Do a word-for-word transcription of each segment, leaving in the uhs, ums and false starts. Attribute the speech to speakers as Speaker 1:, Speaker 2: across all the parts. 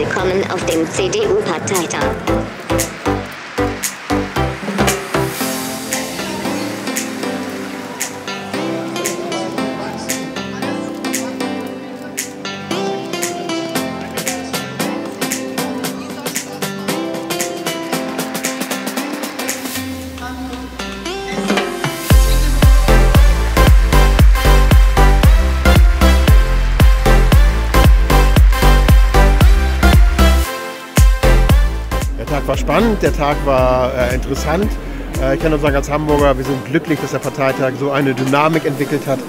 Speaker 1: Willkommen auf dem C D U-Parteitag.
Speaker 2: Der Tag war spannend, der Tag war äh, interessant. Äh, ich kann nur sagen, als Hamburger, wir sind glücklich, dass der Parteitag so eine Dynamik entwickelt hat.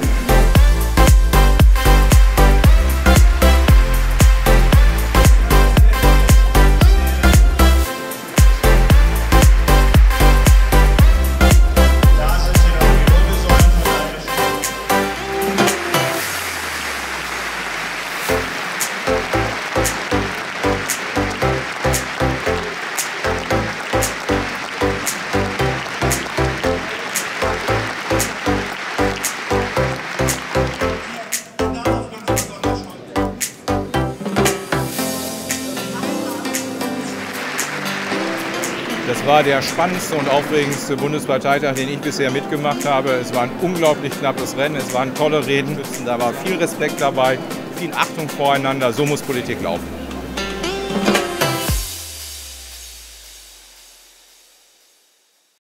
Speaker 3: Das war der spannendste und aufregendste Bundesparteitag, den ich bisher mitgemacht habe. Es war ein unglaublich knappes Rennen, es waren tolle Reden, da war viel Respekt dabei, viel Achtung voreinander. So muss Politik laufen.